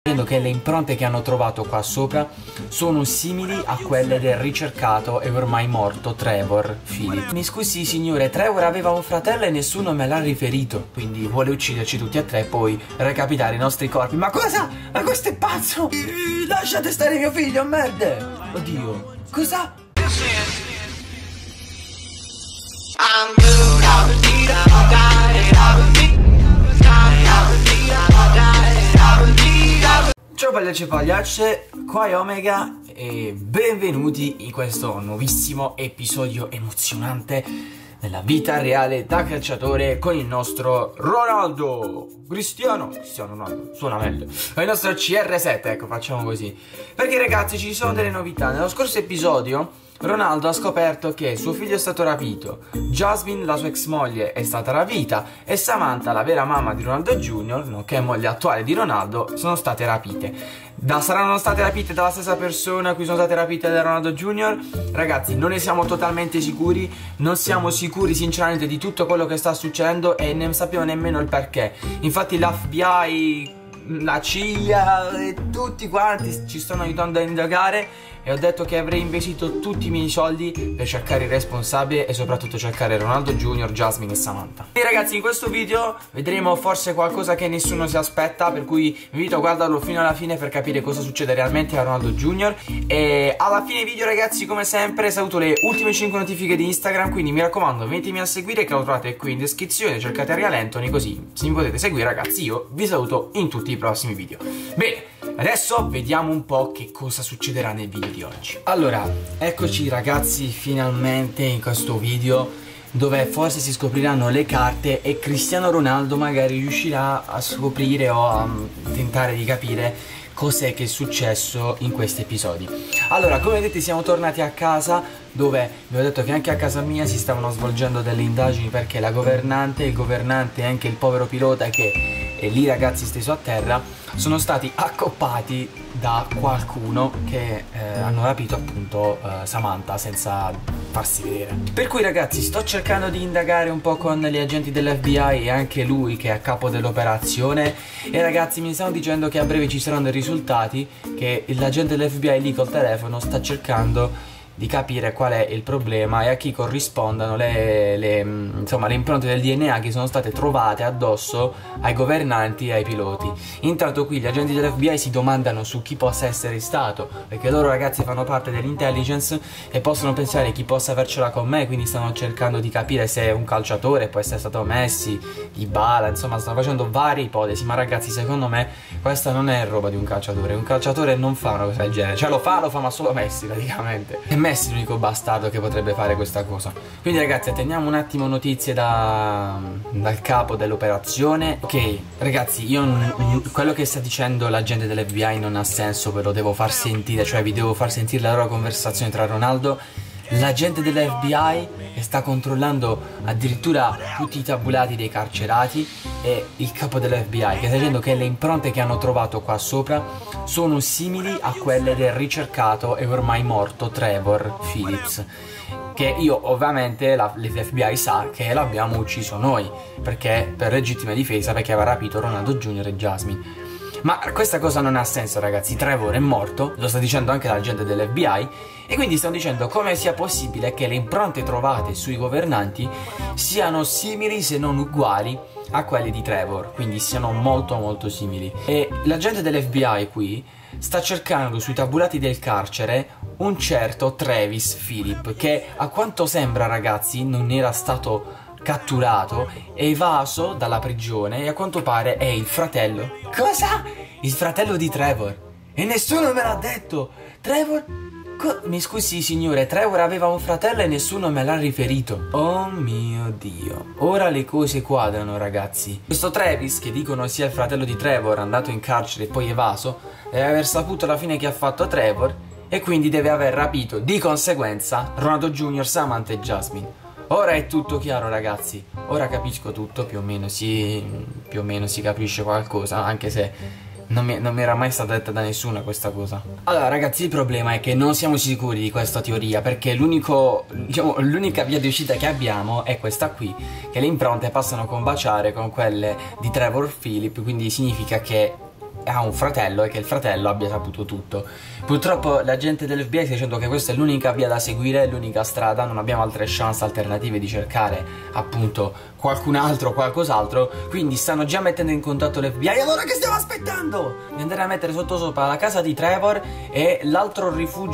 Che le impronte che hanno trovato qua sopra sono simili a quelle del ricercato e ormai morto Trevor Phillips. Mi scusi signore, Trevor aveva un fratello e nessuno me l'ha riferito, quindi vuole ucciderci tutti e tre e poi recapitare i nostri corpi. Ma cosa? Ma questo è pazzo! Lasciate stare mio figlio, merda! Oddio, cosa? Ciao pagliacci e pagliacce, qua è Omega e benvenuti in questo nuovissimo episodio emozionante della vita reale da calciatore con il nostro Ronaldo Cristiano Ronaldo, suona meglio, con il nostro CR7, ecco, facciamo così. Perché ragazzi ci sono delle novità. Nello scorso episodio Ronaldo ha scoperto che suo figlio è stato rapito, Jasmine, la sua ex moglie, è stata rapita e Samantha, la vera mamma di Ronaldo Jr., nonché moglie attuale di Ronaldo, sono state rapite. Saranno state rapite dalla stessa persona a cui sono state rapite da Ronaldo Jr.? Ragazzi, non ne siamo totalmente sicuri, non siamo sicuri sinceramente di tutto quello che sta succedendo e non sappiamo nemmeno il perché. Infatti l'FBI, la CIA e tutti quanti ci stanno aiutando a indagare e ho detto che avrei investito tutti i miei soldi per cercare il responsabile e soprattutto cercare Ronaldo Jr., Jasmine e Samantha. E ragazzi, in questo video vedremo forse qualcosa che nessuno si aspetta, per cui vi invito a guardarlo fino alla fine per capire cosa succede realmente a Ronaldo Jr. E alla fine video ragazzi, come sempre, saluto le ultime 5 notifiche di Instagram, quindi mi raccomando venitemi a seguire che lo trovate qui in descrizione, cercate Arial Anthony, così se mi potete seguire ragazzi io vi saluto in tutti i prossimi video. Bene, adesso vediamo un po' che cosa succederà nel video di oggi. Allora, eccoci ragazzi finalmente in questo video dove forse si scopriranno le carte e Cristiano Ronaldo magari riuscirà a scoprire o a tentare di capire cos'è che è successo in questi episodi. Allora, come vedete siamo tornati a casa dove vi ho detto che anche a casa mia si stavano svolgendo delle indagini perché la governante, il governante e anche il povero pilota che è lì ragazzi steso a terra sono stati accoppati da qualcuno che hanno rapito appunto Samantha senza farsi vedere. Per cui ragazzi sto cercando di indagare un po' con gli agenti dell'FBI e anche lui che è a capo dell'operazione e ragazzi mi stanno dicendo che a breve ci saranno dei risultati, che l'agente dell'FBI lì col telefono sta cercando di capire qual è il problema e a chi corrispondano insomma, le impronte del DNA che sono state trovate addosso ai governanti e ai piloti. Intanto qui gli agenti dell'FBI si domandano su chi possa essere stato, perché loro ragazzi fanno parte dell'intelligence e possono pensare chi possa avercela con me, quindi stanno cercando di capire se è un calciatore, può essere stato Messi, Dybala, insomma stanno facendo varie ipotesi, ma ragazzi secondo me questa non è roba di un calciatore non fa una cosa del genere, cioè lo fa ma solo Messi praticamente. E Messi è l'unico bastardo che potrebbe fare questa cosa. Quindi ragazzi attendiamo un attimo notizie dal capo dell'operazione. Ok ragazzi, quello che sta dicendo l'agente dell'FBI non ha senso, ve lo devo far sentire, cioè vi devo far sentire la loro conversazione tra Ronaldo, l'agente dell'FBI che sta controllando addirittura tutti i tabulati dei carcerati e il capo dell'FBI che sta dicendo che le impronte che hanno trovato qua sopra sono simili a quelle del ricercato e ormai morto Trevor Phillips, che io ovviamente l'FBI sa che l'abbiamo ucciso noi perché per legittima difesa, perché aveva rapito Ronaldo Jr. e Jasmine. Ma questa cosa non ha senso ragazzi, Trevor è morto, lo sta dicendo anche l'agente dell'FBI e quindi stanno dicendo come sia possibile che le impronte trovate sui governanti siano simili se non uguali a quelle di Trevor, quindi siano molto simili. E l'agente dell'FBI qui sta cercando sui tabulati del carcere un certo Travis Phillips che a quanto sembra ragazzi non era stato catturato, è evaso dalla prigione e a quanto pare è il fratello. Cosa? Il fratello di Trevor. E nessuno me l'ha detto. Trevor? Mi scusi signore, Trevor aveva un fratello e nessuno me l'ha riferito. Oh mio Dio. Ora le cose quadrano ragazzi. Questo Travis, che dicono sia il fratello di Trevor, andato in carcere e poi evaso, deve aver saputo alla fine che ha fatto Trevor e quindi deve aver rapito di conseguenza Ronaldo Jr., Samantha e Jasmine. Ora è tutto chiaro ragazzi, ora capisco tutto, più o meno si capisce qualcosa, anche se non mi era mai stata detta da nessuno questa cosa. Allora ragazzi, il problema è che non siamo sicuri di questa teoria, perché l'unica via di uscita che abbiamo è questa qui, che le impronte passano a combaciare con quelle di Trevor Phillips, quindi significa che ha un fratello e che il fratello abbia saputo tutto. Purtroppo l'agente dell'FBI sta dicendo che questa è l'unica via da seguire, l'unica strada, non abbiamo altre chance alternative di cercare appunto qualcun altro, qualcos'altro, quindi stanno già mettendo in contatto l'FBI. Allora che stiamo aspettando? Di andare a mettere sottosopra la casa di Trevor e l'altro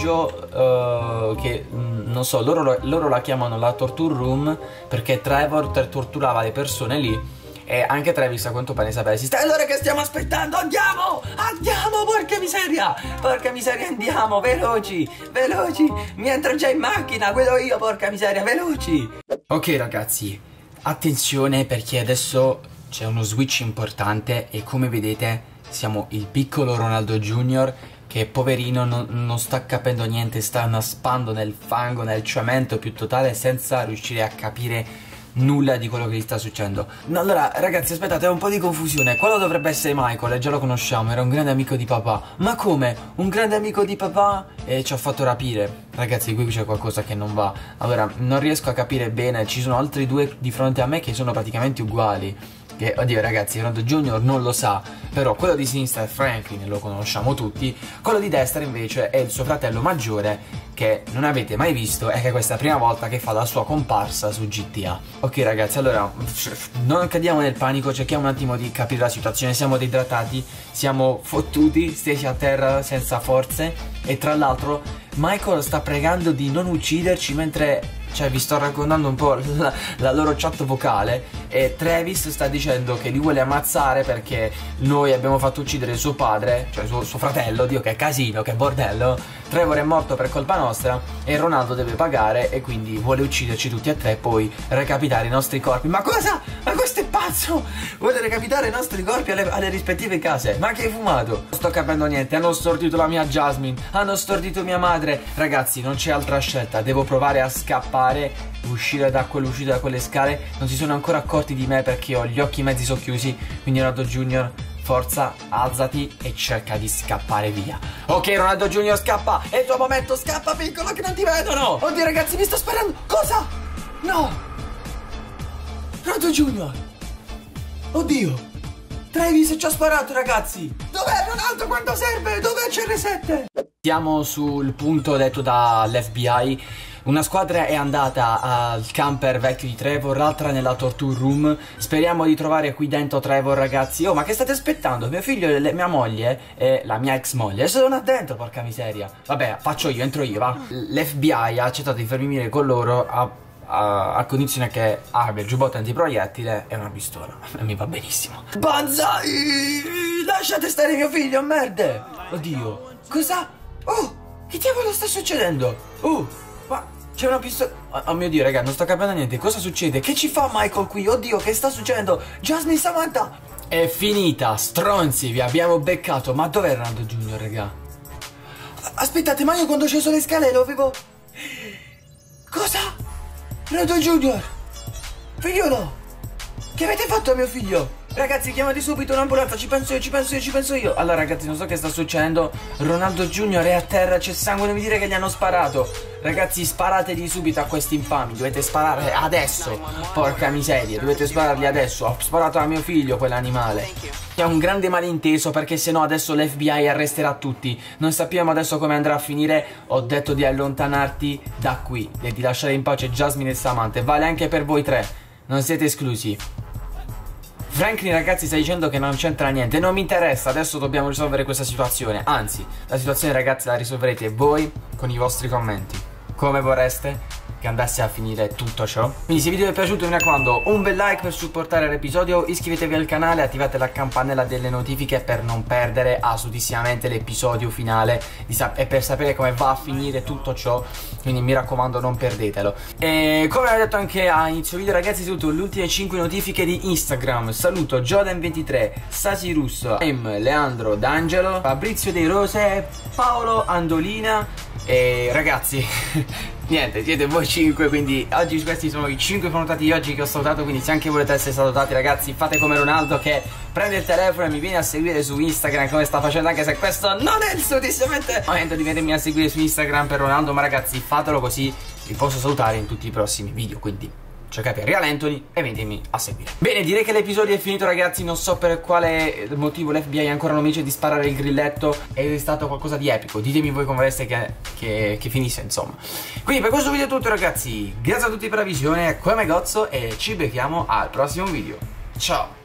rifugio che non so, loro la chiamano la torture room perché Trevor torturava le persone lì. E anche Travis a quanto pare sapeva esiste. Allora che stiamo aspettando? Andiamo! Andiamo, porca miseria! Porca miseria, andiamo, veloci! Veloci! Mi entro già in macchina, guido io, porca miseria, veloci! Ok ragazzi, attenzione perché adesso c'è uno switch importante e come vedete siamo il piccolo Ronaldo Junior che poverino non sta capendo niente, sta naspando nel fango, nel cemento più totale senza riuscire a capire nulla di quello che gli sta succedendo. No, allora ragazzi aspettate, ho un po' di confusione. Quello dovrebbe essere Michael e già lo conosciamo, era un grande amico di papà. Ma come? Un grande amico di papà? E ci ha fatto rapire. Ragazzi, qui c'è qualcosa che non va. Allora, non riesco a capire bene. Ci sono altri due di fronte a me che sono praticamente uguali. Che, oddio ragazzi, Ronaldo Junior non lo sa, però quello di sinistra è Franklin, lo conosciamo tutti. Quello di destra invece è il suo fratello maggiore che non avete mai visto e che questa è la prima volta che fa la sua comparsa su GTA. Ok ragazzi, allora non cadiamo nel panico, cerchiamo un attimo di capire la situazione. Siamo deidratati, siamo fottuti, stesi a terra senza forze e tra l'altro Michael sta pregando di non ucciderci mentre... Cioè vi sto raccontando un po' la loro chat vocale e Travis sta dicendo che li vuole ammazzare perché noi abbiamo fatto uccidere suo padre, cioè suo fratello, Dio che casino, che bordello. Trevor è morto per colpa nostra e Ronaldo deve pagare e quindi vuole ucciderci tutti e tre e poi recapitare i nostri corpi. Ma cosa? Ma questo è pazzo! Vuole recapitare i nostri corpi alle rispettive case. Ma che hai fumato? Non sto capendo niente, hanno stordito la mia Jasmine, hanno stordito mia madre. Ragazzi, non c'è altra scelta, devo provare a scappare, uscire da quelle scale. Non si sono ancora accorti di me perché ho gli occhi mezzi socchiusi. Quindi Ronaldo Junior, forza, alzati e cerca di scappare via. Ok Ronaldo Junior, scappa, è il tuo momento, scappa piccolo che non ti vedono. Oddio ragazzi, mi sto sparando. Cosa? No, Ronaldo Junior, oddio, Travis ci ha sparato ragazzi. Dov'è Ronaldo quando serve? Dov'è CR7? Siamo sul punto detto dall'FBI. Una squadra è andata al camper vecchio di Trevor, l'altra nella torture room. Speriamo di trovare qui dentro Trevor, ragazzi. Oh, ma che state aspettando? Mio figlio e mia moglie e la mia ex moglie sono là dentro, porca miseria. Vabbè, faccio io, entro io, va. L'FBI ha accettato di farmi venire con loro a condizione che abbia il giubbotto antiproiettile e una pistola. E mi va benissimo. Banzai! Lasciate stare mio figlio, merde! Oddio, cosa? Oh, che diavolo sta succedendo? Ma... c'è una pistola... Oh mio Dio, raga, non sto capendo niente. Cosa succede? Che ci fa Michael qui? Oddio, che sta succedendo? Jasmine, Samantha! È finita, stronzi, vi abbiamo beccato. Ma dov'è Ronaldo Junior, raga? Aspettate, ma io quando ho sceso le scale lo avevo... Cosa? Ronaldo Junior! Figliolo! Che avete fatto a mio figlio? Ragazzi, chiamate subito un'ambulanza, ci penso io. Allora ragazzi, non so che sta succedendo. Ronaldo Junior è a terra, c'è sangue, non mi dire che gli hanno sparato. Ragazzi, sparategli subito a questi infami. Dovete sparare adesso. Porca miseria, dovete sparargli adesso. Ho sparato a mio figlio, quell'animale. È un grande malinteso perché sennò adesso l'FBI arresterà tutti. Non sappiamo adesso come andrà a finire. Ho detto di allontanarti da qui e di lasciare in pace Jasmine e Samantha. Vale anche per voi tre, non siete esclusi. Franklin ragazzi sta dicendo che non c'entra niente. Non mi interessa, adesso dobbiamo risolvere questa situazione. Anzi, la situazione ragazzi la risolverete voi con i vostri commenti. Come vorreste che andasse a finire tutto ciò? Quindi se il video vi è piaciuto mi raccomando un bel like per supportare l'episodio, iscrivetevi al canale, attivate la campanella delle notifiche per non perdere assolutissimamente l'episodio finale e per sapere come va a finire tutto ciò. Quindi mi raccomando non perdetelo. E come ho detto anche a inizio video ragazzi, saluto le ultime 5 notifiche di Instagram. Saluto Jordan23, Sasi Russo, Leandro D'Angelo, Fabrizio De Rose, Paolo Andolina. E ragazzi niente, siete voi 5, quindi oggi questi sono i 5 prenotati di oggi che ho salutato. Quindi se anche volete essere salutati ragazzi, fate come Ronaldo che prende il telefono e mi viene a seguire su Instagram come sta facendo, anche se questo non è assolutamente il momento di venirmi a seguire su Instagram per Ronaldo. Ma ragazzi fatelo così vi posso salutare in tutti i prossimi video. Quindi cercate Real Anthony e venitemi a seguire. Bene, direi che l'episodio è finito, ragazzi. Non so per quale motivo l'FBI ancora non mi dice di sparare il grilletto ed è stato qualcosa di epico. Ditemi voi come vorreste che finisse, insomma. Quindi per questo video è tutto, ragazzi. Grazie a tutti per la visione, come Gozzo, e ci becchiamo al prossimo video. Ciao!